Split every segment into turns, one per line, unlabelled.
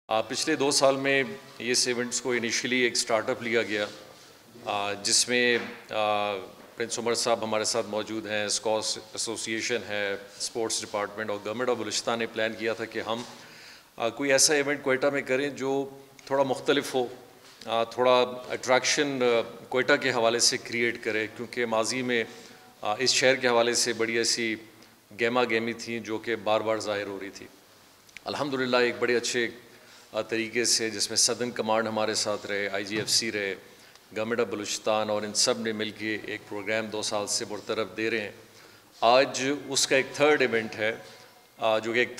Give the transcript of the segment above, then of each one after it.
پچھلے 2 سال میں اس ایونٹس کو انیشلی ایک سٹارٹ اپ لیا گیا جس میں پرنس عمر صاحب ہمارے ساتھ موجود ہیں، اسکاش ایسوسیشن ہے، اسپورٹس ڈپارٹمنٹ اور گورنمنٹ آف بلوچستان نے پلان کیا تھا کہ ہم کوئی ایسا ایونٹ کوئٹہ میں کریں جو تھوڑا مختلف ہو، تھوڑا اٹریکشن کوئٹہ کے حوالے سے کریٹ کرے، کیونکہ ماضی میں اس شہر کے حوالے سے بڑی ایسی گیما گیمی تھیں جو کہ بار بار ظاہر ہو رہی تھی۔ الحمدللہ ایک بڑے اچھے طریقے سے، جس میں سدرن کمانڈ ہمارے ساتھ رہے، آئی جی ایف سی رہے، گورنمنٹ آف بلوچستان، اور ان سب نے مل کے ایک پروگرام 2 سال سے برطرف دے رہے ہیں۔ آج اس کا ایک تھرڈ ایونٹ ہے جو کہ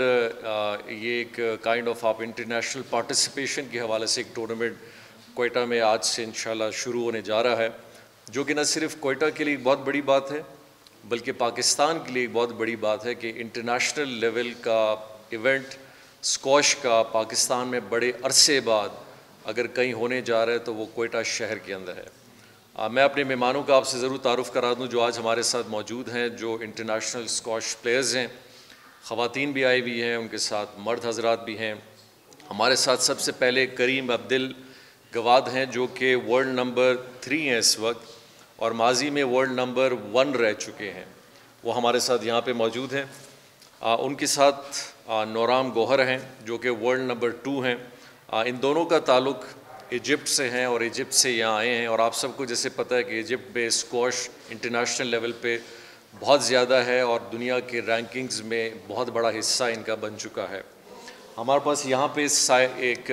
یہ ایک کائنڈ آف انٹرنیشنل پارٹیسپیشن کے حوالے سے ایک ٹورنامنٹ کوئٹہ میں آج سے انشاءاللہ شروع ہونے جا رہا ہے، جو کہ نہ صرف کوئٹہ کے لیے ایک بہت بڑی بات ہے بلکہ پاکستان کے لیے ایک بہت بڑی بات ہے کہ انٹرنیشنل لیول کا ایونٹ اسکواش کا پاکستان میں بڑے عرصے بعد اگر کہیں ہونے جا رہا ہے تو وہ کوئٹہ شہر کے اندر ہے۔ میں اپنے مہمانوں کا آپ سے ضرور تعارف کرا دوں جو آج ہمارے ساتھ موجود ہیں، جو انٹرنیشنل اسکواش پلیئرز ہیں۔ خواتین بھی آئی ہوئی ہیں، ان کے ساتھ مرد حضرات بھی ہیں۔ ہمارے ساتھ سب سے پہلے کریم عبدالگواد ہیں جو کہ ورلڈ نمبر 3 ہیں اس وقت، اور ماضی میں ورلڈ نمبر 1 رہ چکے ہیں، وہ ہمارے ساتھ یہاں پہ موجود ہیں۔ ان کے ساتھ نورام گوہر ہیں جو کہ ورلڈ نمبر 2 ہیں۔ ان دونوں کا تعلق ایجپٹ سے ہیں اور ایجپٹ سے یہاں آئے ہیں، اور آپ سب کو جیسے پتہ ہے کہ ایجپٹ میں اسکواش انٹرنیشنل لیول پہ بہت زیادہ ہے اور دنیا کے رینکنگز میں بہت بڑا حصہ ان کا بن چکا ہے۔ ہمارے پاس یہاں پہ ایک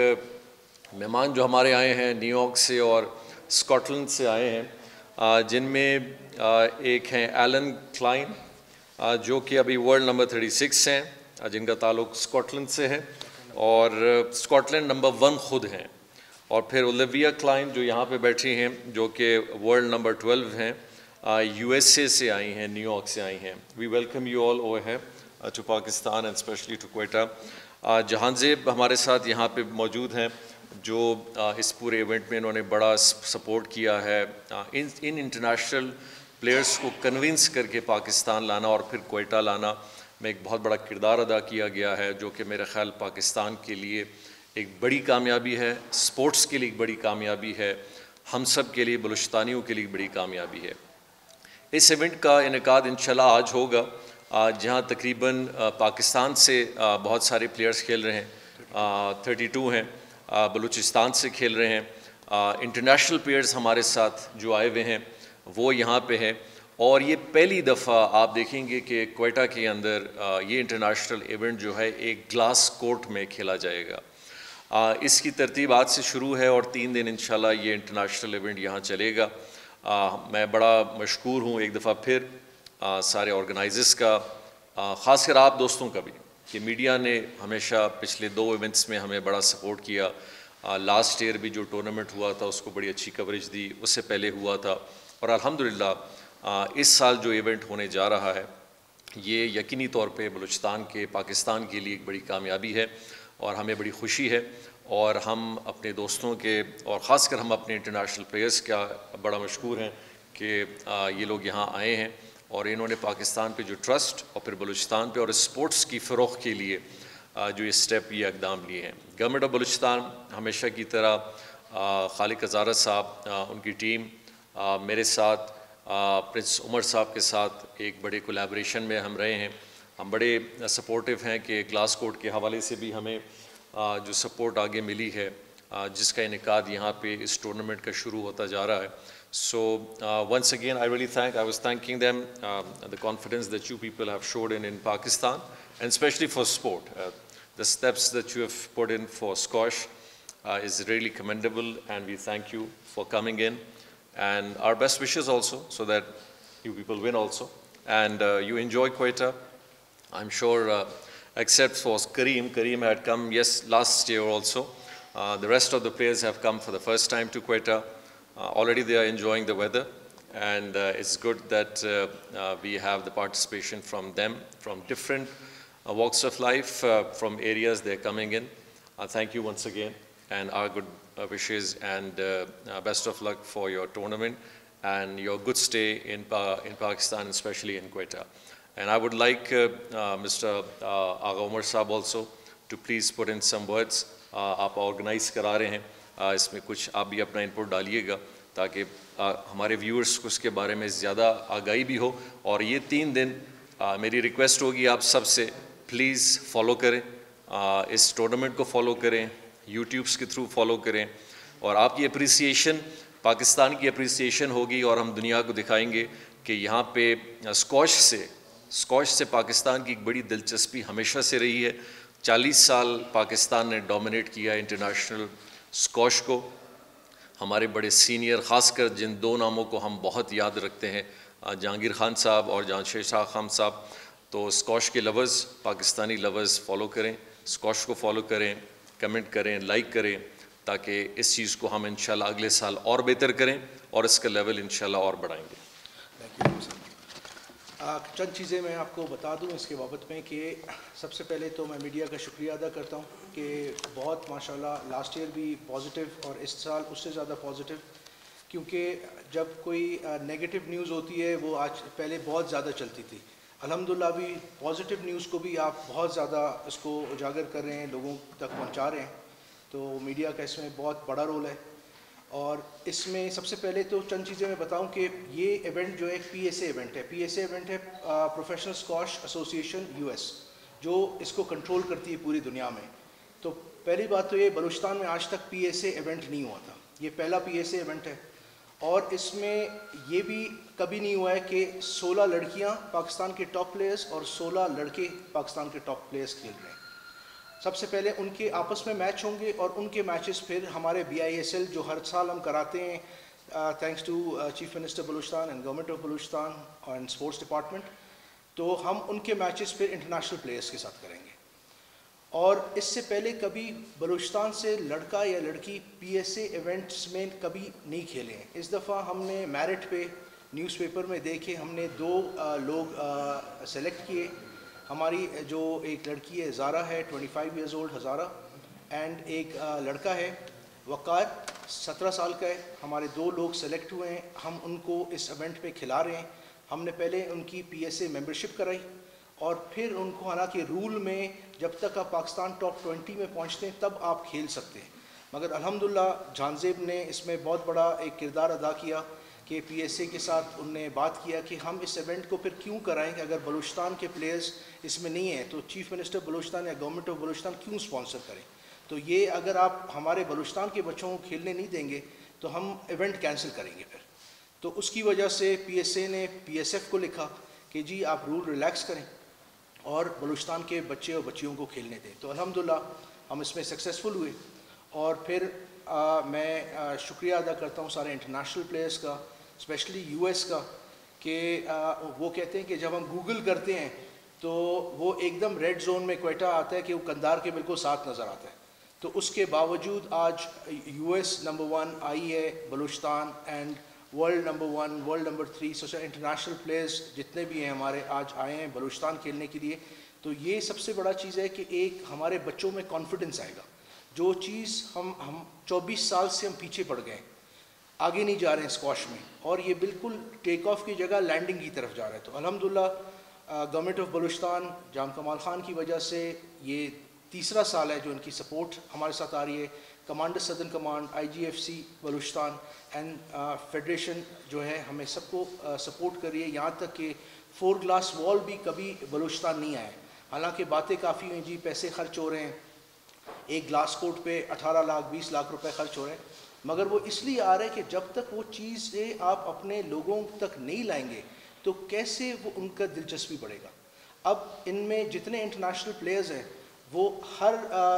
مہمان جو ہمارے آئے ہیں نیو یارک سے اور اسکاٹ لینڈ سے آئے ہیں، جن میں ایک ہیں ایلن کلائن جو کہ ابھی ورلڈ نمبر 36 ہیں، جن کا تعلق اسکاٹ لینڈ سے ہے، اور اسکاٹ لینڈ نمبر 1 خود ہیں۔ اور پھر اولیویا کلائن جو یہاں پہ بیٹھی ہیں جو کہ ورلڈ نمبر 12 ہیں، یو ایس اے سے آئی ہیں، نیو یارک سے آئی ہیں۔ We welcome you all over here to Pakistan and specially to Quetta. Jahan Zeb ہمارے ساتھ یہاں پہ موجود ہیں جو اس پورے ایونٹ میں انہوں نے بڑا سپورٹ کیا ہے، ان انٹرنیشنل پلیئرز کو کنونس کر کے پاکستان لانا اور پھر کوئٹہ لانا میں ایک بہت بڑا کردار ادا کیا گیا ہے، جو کہ میرے خیال پاکستان کے لیے ایک بڑی کامیابی ہے، سپورٹس کے لیے ایک بڑی کامیابی ہے، ہم سب کے لیے، بلوچستانیوں کے لیے ایک بڑی کامیابی ہے۔ اس ایونٹ کا انعقاد انشاءاللہ آج ہوگا، جہاں تقریباً پاکستان سے بہت سارے پلیئرز کھیل رہے ہیں، 32 ہیں، بلوچستان سے کھیل رہے ہیں۔ انٹرنیشنل پلیئرز ہمارے ساتھ جو آئے ہوئے ہیں وہ یہاں پہ ہیں، اور یہ پہلی دفعہ آپ دیکھیں گے کہ کوئٹہ کے اندر یہ انٹرنیشنل ایونٹ جو ہے ایک گلاس کورٹ میں کھیلا جائے گا۔ اس کی ترتیب آج سے شروع ہے اور 3 دن انشاءاللہ یہ انٹرنیشنل ایونٹ یہاں چلے گا۔ میں بڑا مشکور ہوں ایک دفعہ پھر سارے آرگنائزرز کا، خاص کر آپ دوستوں کا بھی، کہ میڈیا نے ہمیشہ پچھلے 2 ایونٹس میں ہمیں بڑا سپورٹ کیا۔ لاسٹ ایئر بھی جو ٹورنامنٹ ہوا تھا اس کو بڑی اچھی کوریج دی، اس سے پہلے ہوا تھا، اور الحمدللہ اس سال جو ایونٹ ہونے جا رہا ہے یہ یقینی طور پہ بلوچستان کے، پاکستان کے لیے ایک بڑی کامیابی ہے اور ہمیں بڑی خوشی ہے، اور ہم اپنے دوستوں کے اور خاص کر ہم اپنے انٹرنیشنل پلیئرز کا بڑا مشکور ہیں کہ یہ لوگ یہاں آئے ہیں اور انہوں نے پاکستان پہ جو ٹرسٹ اور پھر بلوچستان پہ اور اسپورٹس کی فروغ کے لیے جو یہ اقدام لیے ہیں۔ گورنمنٹ آف بلوچستان ہمیشہ کی طرح خالق ہزارہ صاحب، ان کی ٹیم میرے ساتھ، پرنس عمر صاحب کے ساتھ ایک بڑے کولیبریشن میں ہم رہے ہیں۔ ہم بڑے سپورٹیو ہیں کہ گلاس کورٹ کے حوالے سے بھی ہمیں جو سپورٹ آگے ملی ہے، جس کا انعقاد یہاں پہ اس ٹورنامنٹ کا شروع ہوتا جا رہا ہے۔ So once again I was thanking them, the confidence that you people have showed in Pakistan, and especially for sport. The steps that you have put in for squash is really commendable, and we thank you for coming in, and our best wishes also so that you people win also, and you enjoy Quetta. I'm sure except for Kareem had come last year also. The rest of the players have come for the first time to Quetta. Already they are enjoying the weather, and it's good that we have the participation from them, from different walks of life, from areas they're coming in. Thank you once again, and our good wishes, and best of luck for your tournament and your good stay in Pakistan, especially in Quetta. And I would like Mr. Agha Umar Saab also to please put in some words آپ organize کرا رہے ہیں، اس میں کچھ آپ بھی اپنا input ڈالیے گا تاکہ ہمارے ویورز کو اس کے بارے میں زیادہ آگاہی بھی ہو. اور یہ 3 دن میری ریکویسٹ ہوگی آپ سب سے، پلیز فالو کریں، اس ٹورنامنٹ کو فالو کریں، یوٹیوبس کے تھرو فالو کریں، اور آپ کی اپریسیشن، پاکستان کی اپریسیشن ہوگی، اور ہم دنیا کو دکھائیں گے کہ یہاں پہ اسکواش سے پاکستان کی ایک بڑی دلچسپی ہمیشہ سے رہی ہے. 40 سال پاکستان نے ڈومینیٹ کیا انٹرنیشنل اسکواش کو. ہمارے بڑے سینئر، خاص کر جن 2 ناموں کو ہم بہت یاد رکھتے ہیں، جہانگیر خان صاحب اور جہاں شاہ خان صاحب. تو اسکواش کے لورز، پاکستانی لورز فالو کریں، اسکواش کو فالو کریں، کمنٹ کریں، لائک کریں، تاکہ اس چیز کو ہم انشاءاللہ اگلے سال اور بہتر کریں اور اس کا لیول انشاءاللہ اور بڑھائیں گے.
چند چیزیں میں آپ کو بتا دوں اس کے بابت میں کہ سب سے پہلے تو میں میڈیا کا شکریہ ادا کرتا ہوں کہ بہت ماشاءاللہ لاسٹ ایئر بھی پازیٹیو اور اس سال اس سے زیادہ پازیٹیو، کیونکہ جب کوئی نیگیٹو نیوز ہوتی ہے وہ آج پہلے بہت زیادہ چلتی تھی. الحمدللہ ابھی پازیٹیو نیوز کو بھی آپ بہت زیادہ اس کو اجاگر کر رہے ہیں، لوگوں تک پہنچا رہے ہیں، تو میڈیا کا اس میں بہت بڑا رول ہے. اور اس میں سب سے پہلے تو چند چیزیں میں بتاؤں کہ یہ ایونٹ جو ہے ایک پی ایس اے ایونٹ ہے. پی ایس اے ایونٹ ہے پروفیشنل اسکواش ایسوسیشن US، جو اس کو کنٹرول کرتی ہے پوری دنیا میں. تو پہلی بات تو یہ، بلوچستان میں آج تک پی ایس اے ایونٹ نہیں ہوا تھا، یہ پہلا پی ایس اے ایونٹ ہے. اور اس میں یہ بھی کبھی نہیں ہوا ہے کہ 16 لڑکیاں پاکستان کے ٹاپ پلیئرز اور 16 لڑکے پاکستان کے ٹاپ پلیئرز کھیل رہے ہیں. سب سے پہلے ان کے آپس میں میچ ہوں گے، اور ان کے میچز پھر ہمارے BISL جو ہر سال ہم کراتے ہیں، thanks to chief minister Balochistan and government of Balochistan and sports department, تو ہم ان کے میچز پھر انٹرنیشنل پلیئرز کے ساتھ کریں گے. اور اس سے پہلے کبھی بلوچستان سے لڑکا یا لڑکی PSA ایونٹس میں کبھی نہیں کھیلے ہیں. اس دفعہ ہم نے میرٹ پہ نیوز پیپر میں دیکھے، ہم نے 2 لوگ سلیکٹ کیے. ہماری جو ایک لڑکی ہے زارا ہے 25 ایئرز اولڈ ہزارہ، اینڈ ایک لڑکا ہے وقار 17 سال کا ہے. ہمارے 2 لوگ سلیکٹ ہوئے ہیں، ہم ان کو اس ایونٹ پہ کھلا رہے ہیں. ہم نے پہلے ان کی PSA ممبرشپ کرائی، اور پھر ان کو، حالانکہ رول میں جب تک آپ پاکستان ٹاپ 20 میں پہنچتے ہیں تب آپ کھیل سکتے ہیں، مگر الحمدللہ جہان زیب نے اس میں بہت بڑا ایک کردار ادا کیا کہ PSA کے ساتھ ان نے بات کیا کہ ہم اس ایونٹ کو پھر کیوں کرائیں کہ اگر بلوچستان کے پلیئرز اس میں نہیں ہیں تو چیف منسٹر بلوچستان یا گورنمنٹ آف بلوچستان کیوں سپانسر کریں. تو یہ اگر آپ ہمارے بلوچستان کے بچوں کو کھیلنے نہیں دیں گے تو ہم ایونٹ کینسل کریں گے پھر. تو اس کی وجہ سے PSA نے PSF کو لکھا کہ جی آپ رول ریلیکس کریں اور بلوچستان کے بچے اور بچیوں کو کھیلنے دیں. تو الحمدللہ ہم اس میں سکسیزفل ہوئے. اور پھر میں شکریہ ادا کرتا ہوں سارے انٹرنیشنل پلیئرز کا، اسپیشلی US کا، کہ وہ کہتے ہیں کہ جب ہم گوگل کرتے ہیں تو وہ ایک دم ریڈ زون میں کوئٹہ آتا ہے کہ وہ قندار کے بالکل ساتھ نظر آتا ہے. تو اس کے باوجود آج US نمبر 1 آئی ہے Balochistan, and world number 1، world number 3. So international players جتنے بھی ہیں ہمارے آج آئے ہیں بلوچستان کھیلنے کے لیے. تو یہ سب سے بڑا چیز ہے کہ ایک ہمارے بچوں میں کانفیڈنس آئے گا. جو چیز ہم 24 سال سے ہم پیچھے پڑ گئے ہیں، آگے نہیں جا رہے ہیں اسکواش میں، اور یہ بالکل ٹیک آف کی جگہ لینڈنگ کی طرف جا رہا ہے. تو الحمدللہ گورنمنٹ آف بلوچستان جام کمال خان کی وجہ سے یہ تیسرا سال ہے جو ان کی سپورٹ ہمارے ساتھ آ رہی ہے. Commander southern command, IGFC Balochistan and federation جو ہے ہمیں سب کو سپورٹ کر رہی ہے. یہاں تک کہ 4 گلاس وال بھی کبھی بلوچستان نہیں آئے. حالانکہ باتیں کافی ہیں، جی پیسے خرچ ہو رہے ہیں، ایک گلاس کوٹ پہ 18 لاکھ 20 لاکھ روپے خرچ ہو رہے ہیں، مگر وہ اس لیے آ رہے ہیں کہ جب تک وہ چیزیں آپ اپنے لوگوں تک نہیں لائیں گے تو کیسے وہ ان کا دلچسپی بڑھے گا. اب ان میں جتنے انٹرنیشنل پلیئرز ہیں وہ ہر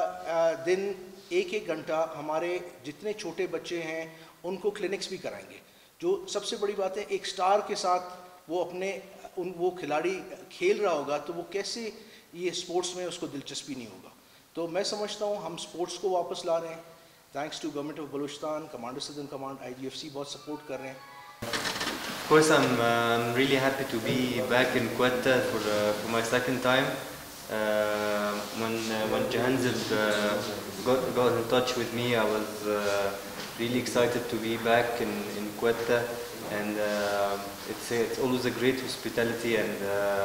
دن 1-1 گھنٹہ ہمارے جتنے چھوٹے بچے ہیں ان کو کلینکس بھی کرائیں گے. جو سب سے بڑی بات ہے، ایک سٹار کے ساتھ وہ اپنے وہ کھلاڑی کھیل رہا ہوگا تو وہ کیسے یہ اسپورٹس میں اس کو دلچسپی نہیں ہوگا. تو میں سمجھتا ہوں ہم اسپورٹس کو واپس لا رہے ہیں، thanks to government of Balochistan, commander southern command, IGFC بہت سپورٹ کر رہے ہیں.
Of course, I'm really happy to be back in Quetta for my second time. When Jahanzib got in touch with me, I was really excited to be back in Quetta. and it's always a great hospitality, and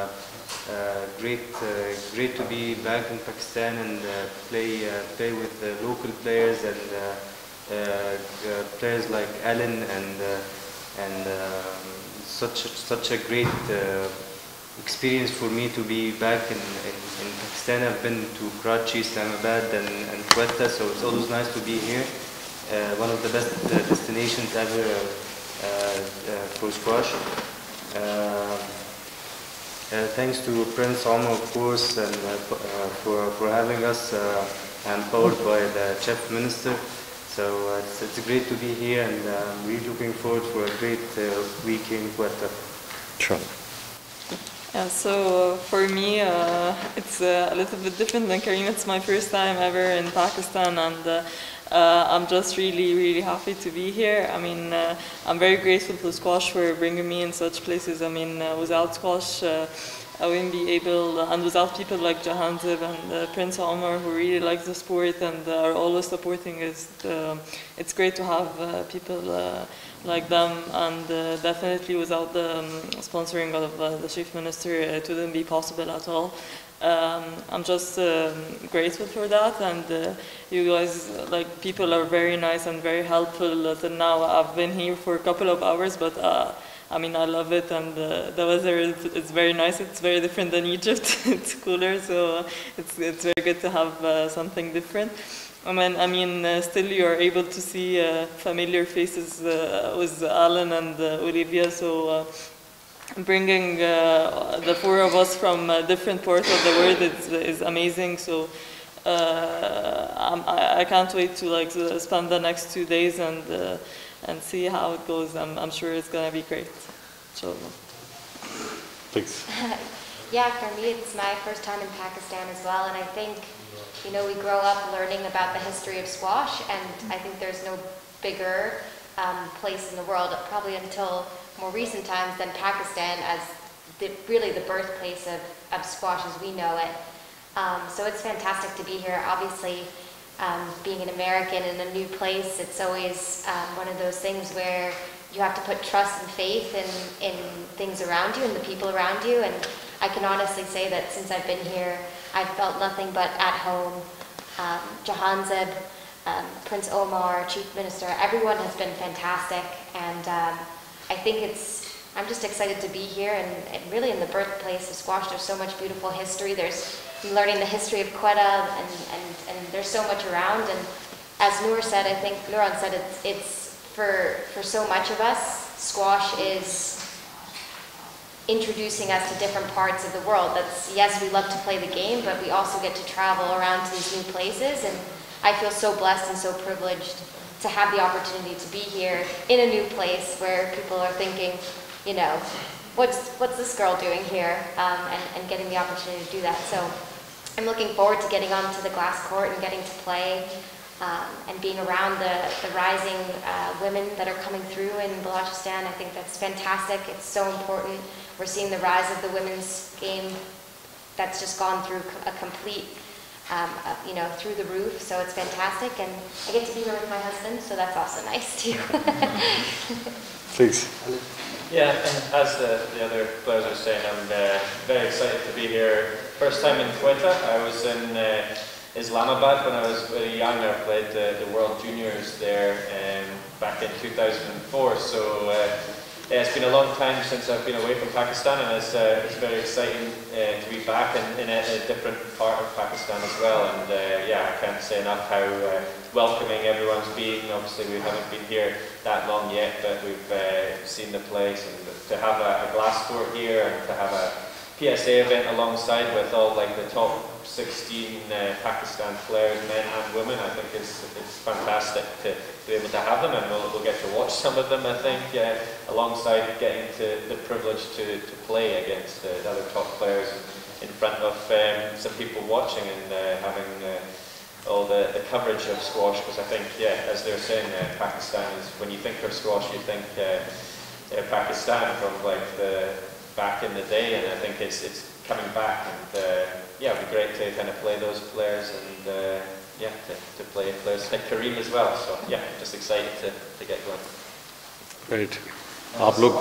great to be back in Pakistan and play with local players and players like Alan, and such a great experience for me to be back in Pakistan. I've been to Karachi, Islamabad, and Quetta, so it's always nice to be here. One of the best destinations ever for squash. Thanks to Prince Omar, of course, and for having us. I'm powered by the Chief Minister. So it's great to be here, and I'm really looking forward for a great week in Quetta.
Sure.
Yeah, so for me, it's a little bit different than Kareem. It's my first time ever in Pakistan, and I'm just really, really happy to be here. I mean, I'm very grateful to squash for bringing me in such places. I mean, without squash, I wouldn't be able, and without people like Jahanzeb and Prince Omar, who really like the sport and are always supporting us, it's great to have people like them, and definitely without the sponsoring of the Chief Minister, it wouldn't be possible at all. I'm just grateful for that, and you guys, like, people are very nice and very helpful. Till now, I've been here for a couple of hours, but I mean, I love it, and the weather is very nice. It's very different than Egypt. It's cooler, so it's very good to have something different. I mean, still you are able to see familiar faces with Alan and Olivia, so bringing the four of us from different parts of the world is amazing. So I can't wait to spend the next 2 days and see how it goes. I'm sure it's gonna be great. So,
Please.
Yeah, for me it's my first time in Pakistan as well, and I think, you know, we grow up learning about the history of squash, and I think there's no bigger place in the world, probably until more recent times, than Pakistan as really the birthplace of squash as we know it. So it's fantastic to be here. Obviously, being an American in a new place, it's always one of those things where you have to put trust and faith in things around you and the people around you. And I can honestly say that since I've been here, I've felt nothing but at home. Jahanzeb, Prince Omar, Chief Minister, everyone has been fantastic. And I think I'm just excited to be here, and really in the birthplace of squash. There's so much beautiful history. I'm learning the history of Quetta, and there's so much around. And as Noor said, I think Nuran said, it's for so much of us, squash is introducing us to different parts of the world. Yes, we love to play the game, but we also get to travel around to these new places, and I feel so blessed and so privileged to have the opportunity to be here in a new place where people are thinking, you know, what's this girl doing here, and getting the opportunity to do that. So I'm looking forward to getting onto the glass court and getting to play, and being around the rising women that are coming through in Balochistan. I think that's fantastic. It's so important. We're seeing the rise of the women's game that's just gone through a complete, you know, through the roof. So it's fantastic, and I get to be here with my husband, so that's also nice too.
Please.
Yeah, and as the other players are saying, I'm very excited to be here. First time in Quetta. I was in Islamabad when I was very young. I played the World Juniors there back in 2004. So yeah, it's been a long time since I've been away from Pakistan, and it's very exciting to be back in a different part of Pakistan as well. And yeah, I can't say enough how welcoming everyone's been. Obviously, we haven't been here that long yet, but we've seen the place, and to have a glass court here and to have a PSA event alongside with all like the top 16 Pakistan players, men and women, I think it's fantastic to be able to have them, and we'll get to watch some of them, I think, alongside getting the privilege to play against the other top players in front of some people watching, and having all the coverage of squash, because I think, yeah, as they're saying, Pakistan is, when you think of squash, you think Pakistan from like the back in the day, and I think it's coming back, and yeah, it'd be great to kind of play those players, and yeah, to play players like Kareem as well. So yeah, just excited to get going.
Great. آپ لوگ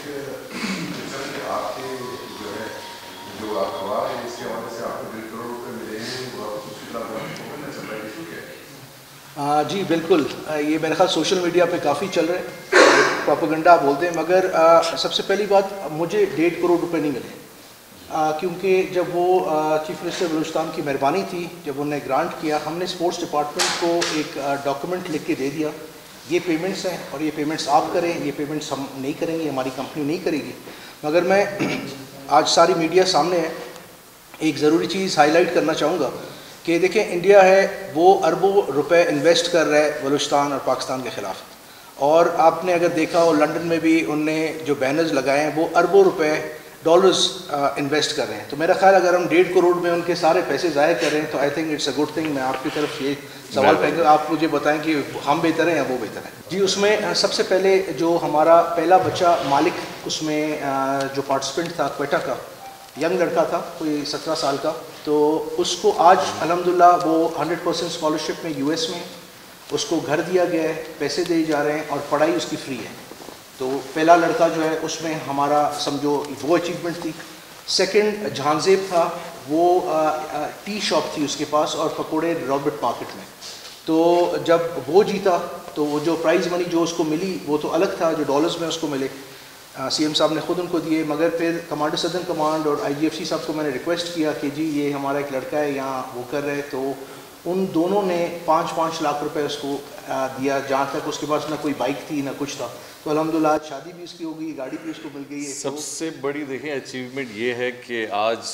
جی بالکل، یہ میرے خیال social media پہ کافی چل رہے ہیں، پروپیگنڈا بولتے ہیں، مگر سب سے پہلی بات مجھے 1.5 کروڑ روپے نہیں ملے، کیونکہ جب وہ چیف منسٹر بلوچستان کی مہربانی تھی، جب انہوں نے گرانٹ کیا، ہم نے اسپورٹس ڈپارٹمنٹ کو ایک ڈاکومنٹ لکھ کے دے دیا، یہ پیمنٹس ہیں اور یہ پیمنٹس آپ کریں، یہ پیمنٹس ہم نہیں کریں گے، ہماری کمپنی نہیں کرے گی۔ مگر میں آج ساری میڈیا سامنے ہے، ایک ضروری چیز ہائی لائٹ کرنا چاہوں گا کہ دیکھیں انڈیا ہے وہ اربوں روپے انویسٹ کر رہا ہے بلوچستان اور پاکستان کے خلاف، اور آپ نے اگر دیکھا ہو لنڈن میں بھی ان نے جو بینرز لگائے ہیں وہ اربوں روپے ڈالرز انویسٹ کر رہے ہیں۔ تو میرا خیال اگر ہم 1.5 کروڑ میں ان کے سارے پیسے ضائع کر رہے ہیں تو I think it's a good thing. میں آپ کی طرف یہ سوال پہنچ گا، آپ مجھے بتائیں کہ ہم بہتر ہیں یا وہ بہتر ہیں؟ جی اس میں سب سے پہلے جو ہمارا پہلا بچہ مالک اس میں جو پارٹیسپینٹ تھا کوئٹہ کا، ینگ لڑکا تھا کوئی 17 سال کا، تو اس کو آج الحمدللہ وہ 100% اسکالرشپ میں US میں، اس کو گھر دیا گیا ہے، پیسے دیے جا رہے ہیں اور پڑھائی اس کی فری ہے۔ تو پہلا لڑکا جو ہے اس میں ہمارا سمجھو وہ اچیومنٹ تھی۔ سیکنڈ جہانزیب تھا، وہ ٹی شاپ تھی اس کے پاس اور پکوڑے رابرٹ مارکیٹ میں، تو جب وہ جیتا تو وہ جو پرائز منی جو اس کو ملی وہ تو الگ تھا جو ڈالرز میں اس کو ملے، CM صاحب نے خود ان کو دیے، مگر پھر کمانڈر سدرن کمانڈ اور IGFC صاحب کو میں نے ریکویسٹ کیا کہ جی یہ ہمارا ایک لڑکا ہے یہاں وہ کر رہے، تو ان دونوں نے 5 لاکھ روپے اس کو دیا، جہاں تک اس کے پاس نہ کوئی بائک تھی نہ کچھ تھا۔ تو الحمدللہ آج شادی بھی اس کی ہو گئی، گاڑی بھی اس کو مل گئی ہے۔
سب سے بڑی دیکھیں اچیومنٹ یہ ہے کہ آج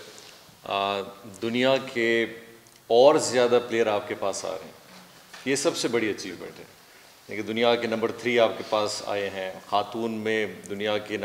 دنیا کے اور زیادہ پلیئر آپ کے پاس آ رہے ہیں، یہ سب سے بڑی اچیومنٹ ہے۔ لیکن دنیا کے نمبر 3 آپ کے پاس آئے ہیں، خاتون میں دنیا کے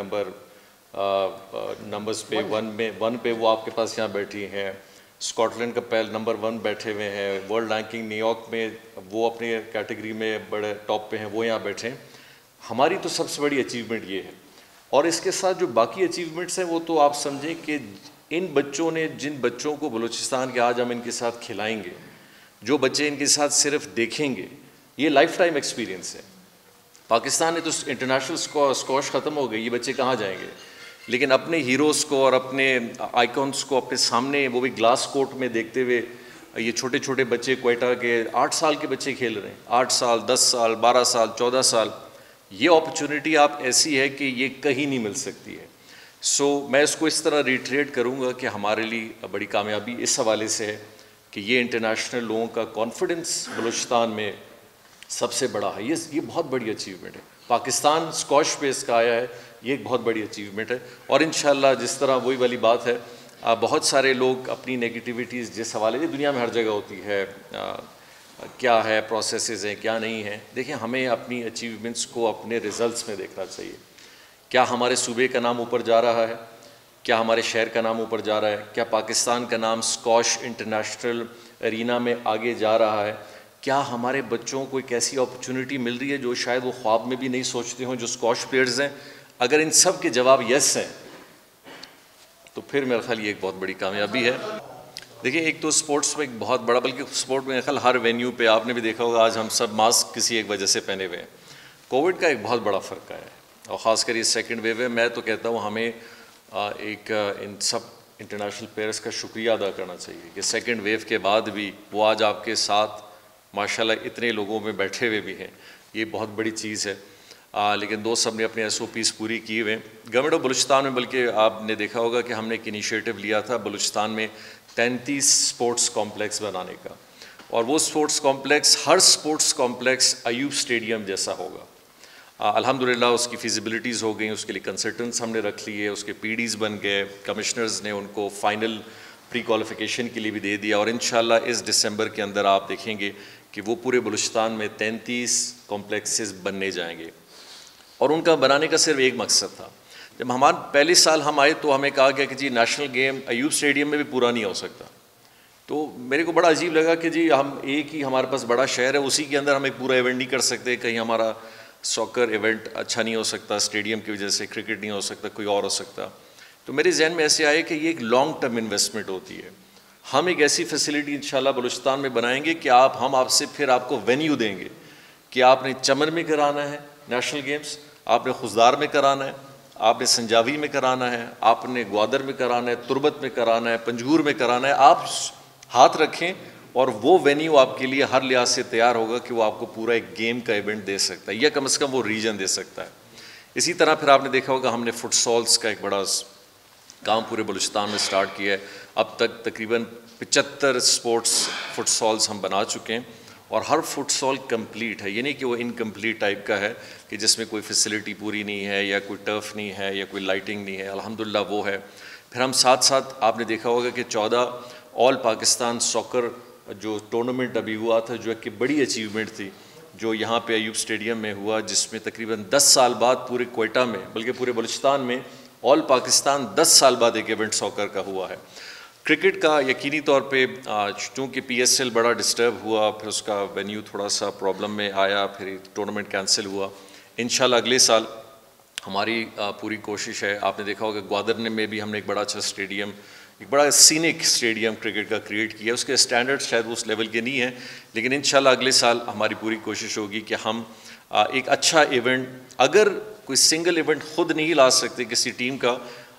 نمبرز پہ 1 پہ وہ آپ کے پاس یہاں بیٹھی ہیں، اسکاٹ لینڈ کا پہل نمبر 1 بیٹھے ہوئے ہیں، ورلڈ رینکنگ نیو یارک میں وہ اپنی کیٹیگری میں بڑے ٹاپ پہ ہیں، وہ یہاں بیٹھے ہیں۔ ہماری تو سب سے بڑی اچیومنٹ یہ ہے، اور اس کے ساتھ جو باقی اچیومنٹس ہیں وہ تو آپ سمجھیں کہ ان بچوں نے، جن بچوں کو بلوچستان کے آج ہم ان کے ساتھ کھلائیں گے، جو بچے ان کے ساتھ صرف دیکھیں گے، یہ لائف ٹائم ایکسپیرینس ہے۔ پاکستان نے تو انٹرنیشنل اسکواش ختم ہو گئی، یہ بچے کہاں جائیں گے؟ لیکن اپنے ہیروز کو اور اپنے آئیکونس کو اپنے سامنے وہ بھی گلاس کورٹ میں دیکھتے ہوئے، یہ چھوٹے چھوٹے بچے کوئٹہ کے 8 سال کے بچے کھیل رہے ہیں، 8 سال 10 سال 12 سال 14 سال، یہ اپرچونٹی آپ ایسی ہے کہ یہ کہیں نہیں مل سکتی ہے۔ میں اس کو اس طرح ریٹریٹ کروں گا کہ ہمارے لیے بڑی کامیابی اس حوالے سے ہے کہ یہ انٹرنیشنل لوگوں کا کانفیڈنس بلوچستان میں سب سے بڑا ہے، یہ بہت بڑی اچیومنٹ ہے۔ پاکستان اسکواش پہ اس کا آیا ہے، یہ ایک بہت بڑی اچیومنٹ ہے، اور انشاءاللہ جس طرح وہی والی بات ہے، بہت سارے لوگ اپنی نگیٹیوٹیز جس حوالے سے دنیا میں ہر جگہ ہوتی ہے، کیا ہے پروسیسز ہیں کیا نہیں ہیں، دیکھیں ہمیں اپنی اچیومنٹس کو اپنے ریزلٹس میں دیکھنا چاہیے۔ کیا ہمارے صوبے کا نام اوپر جا رہا ہے؟ کیا ہمارے شہر کا نام اوپر جا رہا ہے؟ کیا پاکستان کا نام اسکواش انٹرنیشنل ارینا میں آگے جا رہا ہے؟ کیا ہمارے بچوں کو ایک ایسی اپرچونٹی مل رہی ہے جو شاید وہ خواب میں بھی نہیں سوچتے ہوں جو اسکواش پلیئرز ہیں؟ اگر ان سب کے جواب یس ہیں تو پھر میرا خیال یہ ایک بہت بڑی کامیابی ہے۔ دیکھیں ایک تو اسپورٹس میں ایک بہت بڑا، بلکہ اسپورٹ میں میرا خیال ہر وینیو پہ آپ نے بھی دیکھا ہوگا آج ہم سب ماسک کسی ایک وجہ سے پہنے ہوئے ہیں۔ کووڈ کا ایک بہت بڑا فرق آیا ہے، اور خاص کر یہ سیکنڈ ویو ہے۔ میں تو کہتا ہوں ہمیں ایک ان سب انٹرنیشنل پلیئرز کا شکریہ ادا کرنا چاہیے کہ سیکنڈ ویو کے بعد بھی وہ آج آپ کے ساتھ ماشاءاللہ اتنے لوگوں میں بیٹھے ہوئے بھی ہیں، یہ بہت بڑی چیز ہے۔ لیکن دوست سب نے اپنے SOPs پوری کی ہوئے ہیں۔ گورنمنٹ آف بلوچستان میں، بلکہ آپ نے دیکھا ہوگا کہ ہم نے ایک انیشیٹو لیا تھا بلوچستان میں 33 سپورٹس کمپلیکس بنانے کا، اور وہ سپورٹس کمپلیکس، ہر سپورٹس کمپلیکس ایوب اسٹیڈیم جیسا ہوگا۔ الحمدللہ اس کی فیزیبلٹیز ہو گئیں، اس کے لیے کنسلٹنٹس ہم نے رکھ لیے، اس کے PDs بن گئے، کمشنرز نے ان کو فائنل پری کوالیفیکیشن کے لیے بھی دے دیا، اور انشاءاللہ اس دسمبر کے اندر آپ دیکھیں گے کہ وہ پورے بلوچستان میں 33 کمپلیکسز بننے جائیں گے۔ اور ان کا بنانے کا صرف ایک مقصد تھا، جب ہمارے پہلے سال ہم آئے تو ہمیں کہا گیا کہ جی نیشنل گیم ایوب اسٹیڈیم میں بھی پورا نہیں ہو سکتا، تو میرے کو بڑا عجیب لگا کہ جی ہم ایک ہی ہمارے پاس بڑا شہر ہے، اسی کے اندر ہم ایک پورا ایونٹ نہیں کر سکتے، کہیں ہمارا ساکر ایونٹ اچھا نہیں ہو سکتا اسٹیڈیم کی وجہ سے، کرکٹ نہیں ہو سکتا، کوئی اور ہو سکتا۔ تو میرے ذہن میں ایسے آئے کہ یہ ایک لانگ ٹرم انویسٹمنٹ ہوتی ہے، ہم ایک ایسی فیسلٹی انشاءاللہ بلوچستان میں بنائیں گے کہ ہم آپ سے پھر آپ کو وینیو دیں گے کہ آپ نے چمن میں کرانا ہے نیشنل گیمز، آپ نے خزدار میں کرانا ہے, آپ نے سنجاوی میں کرانا ہے, آپ نے گوادر میں کرانا ہے, تربت میں کرانا ہے, پنجگور میں کرانا ہے, آپ ہاتھ رکھیں اور وہ وینیو آپ کے لیے ہر لحاظ سے تیار ہوگا کہ وہ آپ کو پورا ایک گیم کا ایونٹ دے سکتا ہے, یا کم از کم وہ ریجن دے سکتا ہے. اسی طرح پھر آپ نے دیکھا ہوگا ہم نے فٹ سالس کا ایک بڑا کام پورے بلوچستان میں سٹارٹ کیا ہے. اب تک تقریباً 75 اسپورٹس فٹ سالس ہم بنا چکے ہیں, اور ہر فٹ سال کمپلیٹ ہے, یہ نہیں کہ وہ انکمپلیٹ ٹائپ کا ہے کہ جس میں کوئی فیسلٹی پوری نہیں ہے, یا کوئی ٹرف نہیں ہے, یا کوئی لائٹنگ نہیں ہے. الحمدللہ وہ ہے. پھر ہم ساتھ ساتھ آپ نے دیکھا ہوگا کہ 14 آل پاکستان ساکر جو ٹورنامنٹ ابھی ہوا تھا, جو ایک بڑی اچیومنٹ تھی, جو یہاں پہ ایوب اسٹیڈیم میں ہوا, جس میں تقریباً 10 سال بعد پورے کوئٹہ میں, بلکہ پورے بلوچستان میں آل پاکستان 10 سال بعد ایک ایونٹ ساکر کا ہوا ہے. کرکٹ کا یقینی طور پہ چونکہ پی ایس ایل بڑا ڈسٹرب ہوا, پھر اس کا وینیو تھوڑا سا پرابلم میں آیا, پھر ٹورنامنٹ کینسل ہوا. انشاءاللہ اگلے سال ہماری پوری کوشش ہے. آپ نے دیکھا ہوگا گوادر میں بھی ہم نے ایک بڑا اچھا اسٹیڈیم, ایک بڑا سینک اسٹیڈیم کرکٹ کا کریٹ کیا. اس کے اسٹینڈرڈ شاید اس لیول کے نہیں ہیں, لیکن انشاءاللہ اگلے سال ہماری پوری کوشش ہوگی کہ ہم ایک اچھا ایونٹ, اگر کوئی سنگل ایونٹ خود نہیں لا سکتے کسی ٹیم کا,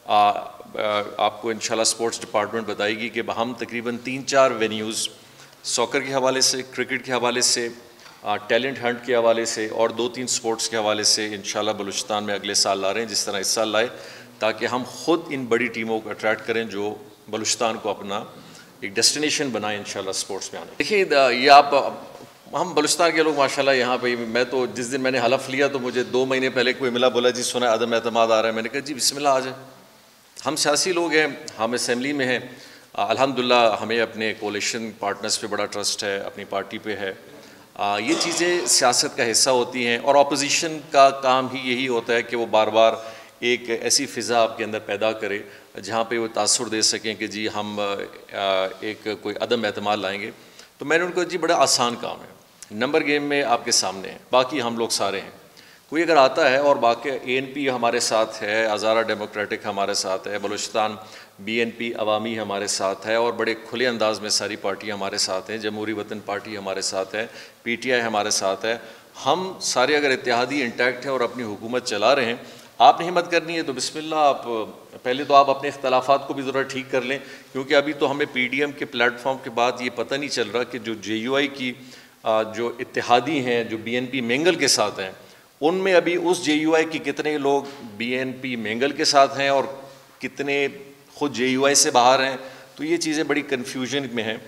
آپ کو انشاءاللہ سپورٹس ڈپارٹمنٹ بتائے گی کہ ہم تقریباً 3-4 وینیوز ساکر کے حوالے سے, کرکٹ کے حوالے سے, ٹیلنٹ ہنٹ کے حوالے سے, اور 2-3 سپورٹس کے حوالے سے انشاءاللہ بلوچستان میں اگلے سال لا رہے ہیں, جس طرح اس سال لائے, تاکہ ہم خود ان بڑی ٹیموں کو اٹریکٹ کریں جو بلوچستان کو اپنا ایک ڈیسٹینیشن بنائیں انشاءاللہ سپورٹس میں آنے. دیکھیے یہ آپ, ہم بلوچستان کے لوگ ماشاءاللہ یہاں پہ, میں تو جس دن میں نے حلف لیا تو مجھے 2 مہینے پہلے کوئی ملا, بولا جی سنا عدم اعتماد آ رہا ہے. میں نے کہا جی بسم اللہ آ جائے, ہم سیاسی لوگ ہیں, ہم اسمبلی میں ہیں, الحمدللہ ہمیں اپنے کولیشن پارٹنرز پہ بڑا ٹرسٹ ہے, اپنی پارٹی پہ ہے. یہ چیزیں سیاست کا حصہ ہوتی ہیں, اور اپوزیشن کا کام ہی یہی ہوتا ہے کہ وہ بار بار ایک ایسی فضا آپ کے اندر پیدا کرے جہاں پہ وہ تاثر دے سکیں کہ جی ہم ایک کوئی عدم اعتماد لائیں گے. تو میں نے ان کو جی بڑا آسان کام ہے, نمبر گیم میں آپ کے سامنے ہے, باقی ہم لوگ سارے ہیں. کوئی اگر آتا ہے اور باقی اے این پی ہمارے ساتھ ہے, ہزارہ ڈیموکریٹک ہمارے ساتھ ہے, بلوچستان بی این پی عوامی ہمارے ساتھ ہے, اور بڑے کھلے انداز میں ساری پارٹیاں ہمارے ساتھ ہیں, جمہوری وطن پارٹی ہمارے ساتھ ہے, پی ٹی آئی ہمارے ساتھ ہے. ہم سارے اگر اتحادی انٹیکٹ ہیں اور اپنی حکومت چلا رہے ہیں, آپ نے ہمت کرنی ہے تو بسم اللہ. آپ پہلے تو آپ اپنے اختلافات کو بھی ذرا ٹھیک کر لیں, کیونکہ ابھی تو ہمیں پی ڈی ایم کے پلیٹ فارم کے بعد یہ پتہ نہیں چل رہا کہ جو جے یو آئی کی جو اتحادی ہیں, جو بی این پی مینگل کے ساتھ ہیں, ان میں ابھی اس جے یو آئی کی کتنے لوگ بی این پی مینگل کے ساتھ ہیں اور کتنے خود جے یو آئی سے باہر ہیں. تو یہ چیزیں بڑی کنفیوژن میں ہیں.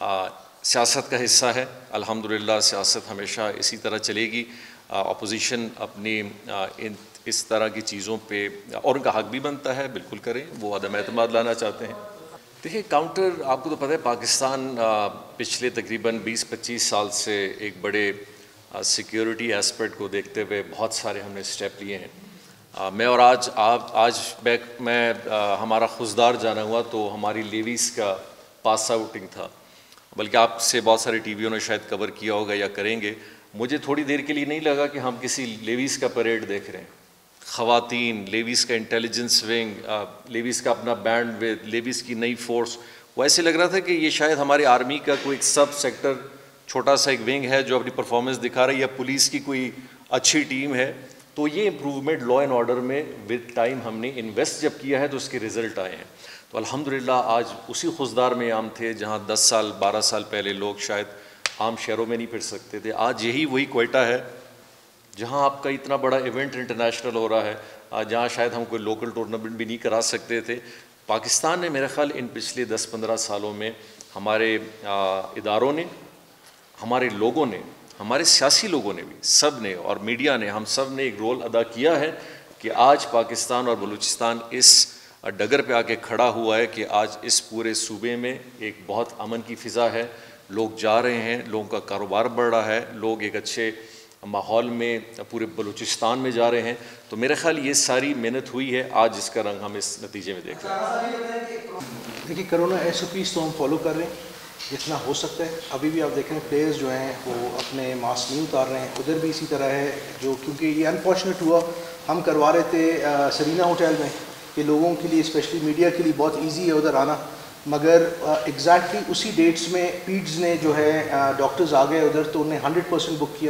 سیاست کا حصہ ہے, الحمدللہ سیاست ہمیشہ اسی طرح چلے گی. اپوزیشن اپنی اس طرح کی چیزوں پہ, اور ان کا حق بھی بنتا ہے, بالکل کریں, وہ عدم اعتماد لانا چاہتے ہیں. دیکھیے کاؤنٹر, آپ کو تو پتہ ہے پاکستان پچھلے تقریباً 20-25 سال سے ایک بڑے سیکیورٹی ایسپیکٹ کو دیکھتے ہوئے بہت سارے ہم نے اسٹیپ لیے ہیں. میں اور آج میں ہمارا خزدار جانا ہوا تو ہماری لیویز کا پاس آؤٹنگ تھا, بلکہ آپ سے بہت سارے ٹی ویوں نے شاید کور کیا ہوگا یا کریں گے. مجھے تھوڑی دیر کے لیے نہیں لگا کہ ہم کسی لیویز کا پریڈ دیکھ رہے ہیں. خواتین, لیویز کا انٹیلیجنس ونگ, لیویز کا اپنا بینڈ ود, لیویز کی نئی فورس, وہ ایسے لگ رہا تھا کہ یہ شاید ہماری آرمی کا کوئی ایک سب سیکٹر, چھوٹا سا ایک ونگ ہے جو اپنی پرفارمنس دکھا رہی ہے, یا پولیس کی کوئی اچھی ٹیم ہے. تو یہ امپروومنٹ لا اینڈ آرڈر میں ود ٹائم ہم نے انویسٹ جب کیا ہے تو اس کے رزلٹ آئے ہیں. تو الحمدللہ آج اسی خزدار میں عام تھے جہاں 10 سال 12 سال پہلے لوگ شاید عام شہروں میں نہیں پھر سکتے تھے. آج یہی وہی کوئٹہ ہے جہاں آپ کا اتنا بڑا ایونٹ انٹرنیشنل ہو رہا ہے, جہاں شاید ہم کوئی لوکل ٹورنامنٹ بھی نہیں کرا سکتے تھے. پاکستان نے میرا خیال ان پچھلے 10-15 سالوں میں ہمارے اداروں نے, ہمارے لوگوں نے, ہمارے سیاسی لوگوں نے بھی, سب نے, اور میڈیا نے, ہم سب نے ایک رول ادا کیا ہے کہ آج پاکستان اور بلوچستان اس ڈگر پہ آ کے کھڑا ہوا ہے کہ آج اس پورے صوبے میں ایک بہت امن کی فضا ہے. لوگ جا رہے ہیں, لوگوں کا کاروبار بڑھ رہا ہے, لوگ ایک اچھے ماحول میں پورے بلوچستان میں جا رہے ہیں. تو میرا خیال یہ ساری محنت ہوئی ہے, آج اس کا رنگ ہم اس نتیجے میں دیکھ رہے ہیں.
دیکھیے کرونا ایس او پیز تو ہم فالو کر رہے ہیں جتنا ہو سکتا ہے. ابھی بھی آپ دیکھ رہے ہیں پلیئرز جو ہیں وہ اپنے ماسک نہیں اتار رہے ہیں. ادھر بھی اسی طرح ہے, جو کیونکہ یہ انفارچونیٹ ہوا, ہم کروا رہے تھے سرینا ہوٹل میں کہ لوگوں کے لیے اسپیشلی میڈیا کے لیے بہت ایزی ہے ادھر آنا, مگر ایگزیکٹلی اسی ڈیٹس میں پیڈز نے جو ہے ڈاکٹرز آ گئے ادھر, تو انہیں 100% بک کیا.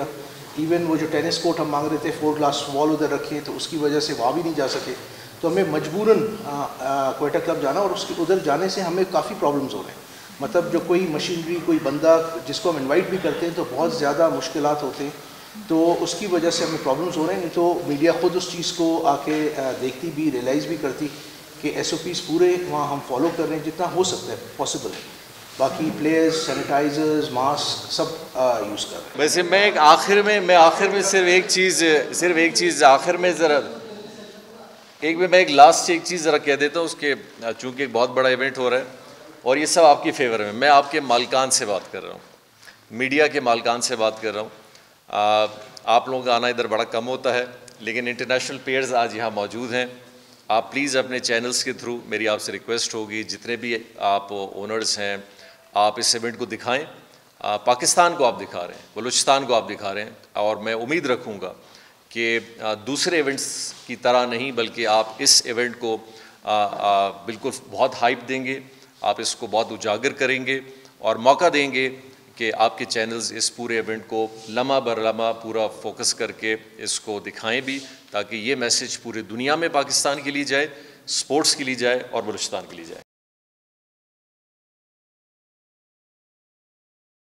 ایون وہ جو ٹینس کورٹ ہم مانگ رہے تھے 4 گلاس وال ادھر رکھیں تو اس کی وجہ سے وہاں بھی نہیں جا سکے, تو ہمیں مجبوراً کوئٹہ کلب جانا, اور اس کے ادھر جانے سے ہمیں کافی پرابلمز ہو رہے ہیں. مطلب جو کوئی مشینری کوئی بندہ جس کو ہم انوائٹ بھی کرتے ہیں تو بہت زیادہ مشکلات ہوتے ہیں, تو اس کی وجہ سے ہمیں پرابلمز ہو رہے ہیں. نہیں تو میڈیا خود اس چیز کو آ کے دیکھتی بھی, ریئلائز بھی کرتی کہ SOPs پورے وہاں ہم فالو کر رہے ہیں جتنا ہو سکتا ہے پاسبل ہے. باقی پلیئرز, سینیٹائزرز, ماسک سب یوز کر رہے ہیں.
ویسے میں آخر میں صرف ایک چیز آخر میں ذرا ایک لاسٹ ایک چیز ذرا کہہ دیتا ہوں, اس کے چونکہ ایک بہت بڑا ایونٹ ہو رہا ہے اور یہ سب آپ کی فیور میں. میں آپ کے مالکان سے بات کر رہا ہوں, میڈیا کے مالکان سے بات کر رہا ہوں. آپ لوگوں کا آنا ادھر بڑا کم ہوتا ہے, لیکن انٹرنیشنل پلیئرز آج یہاں موجود ہیں. آپ پلیز اپنے چینلز کے تھرو میری آپ سے ریکویسٹ ہوگی, جتنے بھی آپ اونرز ہیں آپ اس ایونٹ کو دکھائیں. پاکستان کو آپ دکھا رہے ہیں, بلوچستان کو آپ دکھا رہے ہیں, اور میں امید رکھوں گا کہ دوسرے ایونٹس کی طرح نہیں بلکہ آپ اس ایونٹ کو بالکل بہت ہائپ دیں گے, آپ اس کو بہت اجاگر کریں گے اور موقع دیں گے کہ آپ کے چینلز اس پورے ایونٹ کو لمحہ بر لمحہ پورا فوکس کر کے اس کو دکھائیں بھی, تاکہ یہ میسج پورے دنیا میں پاکستان کے لیے جائے, سپورٹس کے لیے جائے اور بلوچستان کے لیے جائے.